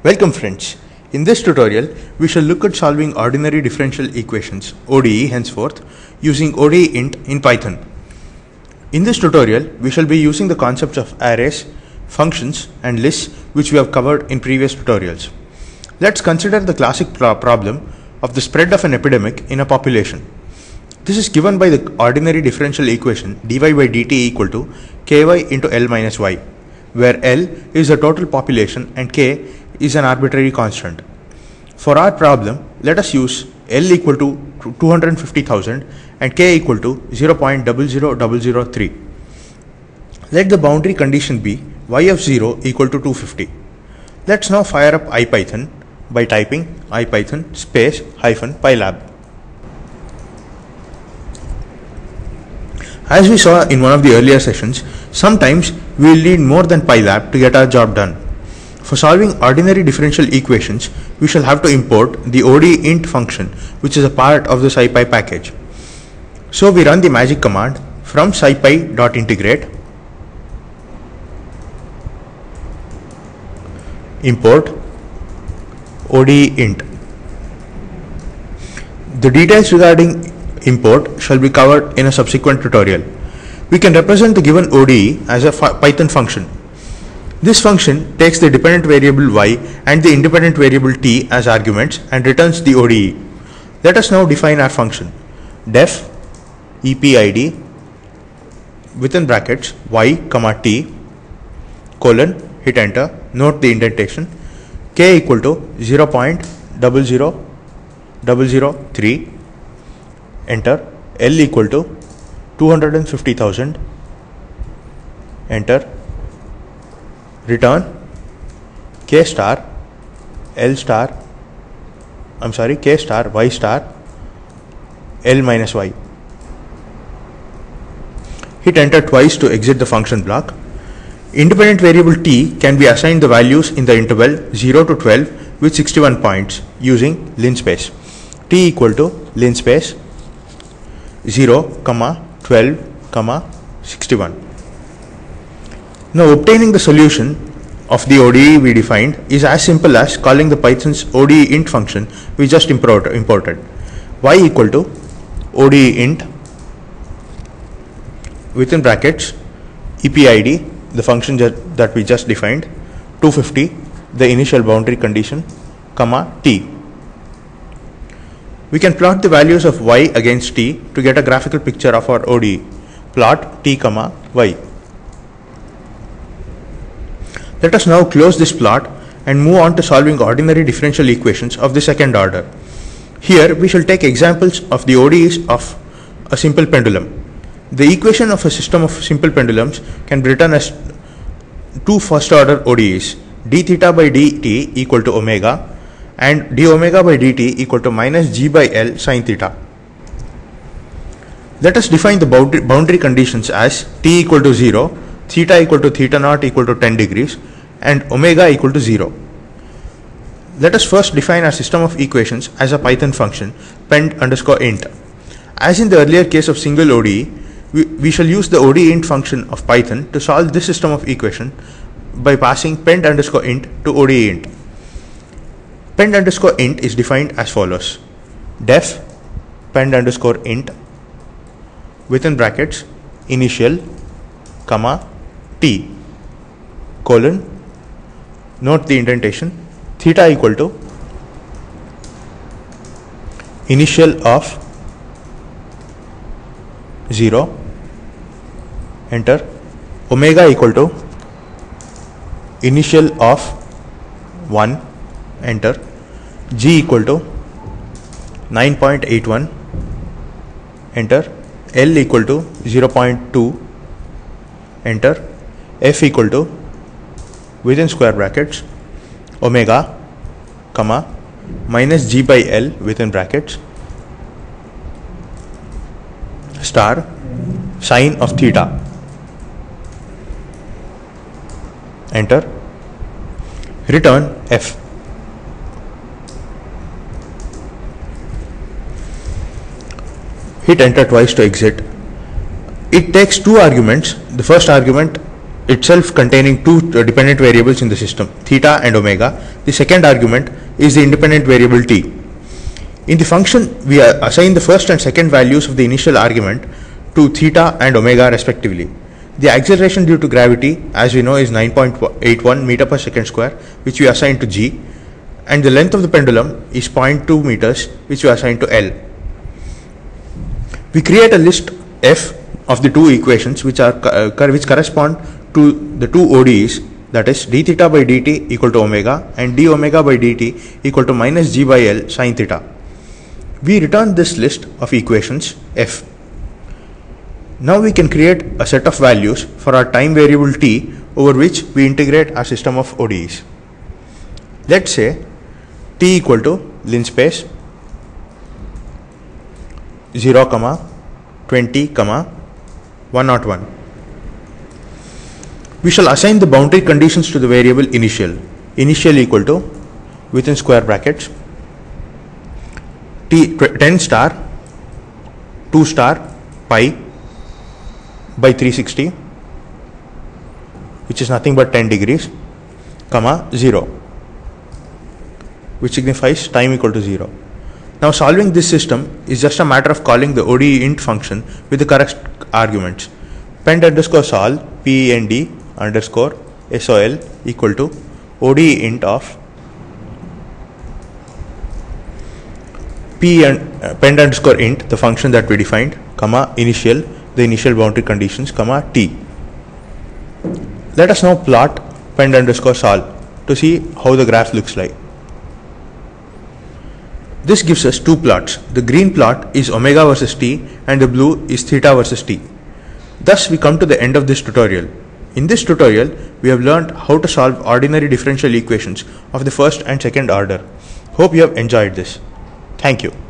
Welcome friends. In this tutorial, we shall look at solving ordinary differential equations ODE henceforth using ODE int in Python. In this tutorial, we shall be using the concepts of arrays, functions and lists which we have covered in previous tutorials. Let's consider the classic problem of the spread of an epidemic in a population. This is given by the ordinary differential equation dy by dt equal to ky into L minus y, where L is the total population and k is an arbitrary constant. For our problem, let us use L equal to 250,000 and k equal to 0.00003. Let the boundary condition be y of 0 equal to 250. Let's now fire up IPython by typing IPython space -pylab. As we saw in one of the earlier sessions, sometimes we will need more than pylab to get our job done. For solving ordinary differential equations, we shall have to import the ODE int function, which is a part of the scipy package. So we run the magic command from scipy.integrate import ODE int. The details regarding import shall be covered in a subsequent tutorial. We can represent the given ODE as a Python function. This function takes the dependent variable y and the independent variable t as arguments and returns the ODE. Let us now define our function. Def epid within brackets y comma t colon, hit enter, note the indentation, k equal to 0.00003, enter, L equal to 250,000, enter, return k star y star L minus y. Hit enter twice to exit the function block. Independent variable t can be assigned the values in the interval 0 to 12 with 61 points using linspace. T equal to linspace 0, 12, 61. Now obtaining the solution of the ODE we defined is as simple as calling the Python's ODE int function we just imported. Y equal to ODE int within brackets epid, the function that we just defined, 250, the initial boundary condition, comma t. We can plot the values of y against t to get a graphical picture of our ODE. Plot t comma y. Let us now close this plot and move on to solving ordinary differential equations of the second order. Here we shall take examples of the ODEs of a simple pendulum. The equation of a system of simple pendulums can be written as two first order ODEs, d theta by dt equal to omega and d omega by dt equal to minus g by L sin theta. Let us define the boundary conditions as t equal to 0, theta equal to theta naught equal to 10 degrees and omega equal to 0. Let us first define our system of equations as a Python function pend_int. As in the earlier case of single ODE, we shall use the ODE int function of Python to solve this system of equation by passing pend_int to ODE int. Pend_int is defined as follows. Def pend_int within brackets initial comma t colon, note the indentation, theta equal to initial of 0, enter, omega equal to initial of 1, enter, g equal to 9.81, enter, L equal to 0.2, enter, f equal to within square brackets omega comma minus g by L within brackets star sine of theta, enter, return f. Hit enter twice to exit. It takes two arguments. The first argument itself containing two dependent variables in the system, theta and omega. The second argument is the independent variable t. In the function, we assign the first and second values of the initial argument to theta and omega respectively. The acceleration due to gravity, as we know, is 9.81 meter per second square, which we assign to g, and the length of the pendulum is 0.2 meters, which we assign to L. We create a list F of the two equations which correspond to the two ODEs, that is d theta by dt equal to omega and d omega by dt equal to minus g by L sin theta. We return this list of equations F. Now we can create a set of values for our time variable t over which we integrate our system of ODEs. Let's say t equal to linspace 0, 20, 101. We shall assign the boundary conditions to the variable initial. Initial equal to, within square brackets, t 10 star 2 star pi by 360, which is nothing but 10 degrees, 0, which signifies time equal to 0. Now solving this system is just a matter of calling the ODE int function with the correct arguments. Pend underscore sol pend underscore sol equal to ODE int of pend underscore int, the function that we defined, initial, the initial boundary conditions, t. Let us now plot pend underscore sol to see how the graph looks like. This gives us two plots. The green plot is omega versus t and the blue is theta versus t. Thus we come to the end of this tutorial. In this tutorial, we have learned how to solve ordinary differential equations of the first and second order. Hope you have enjoyed this. Thank you.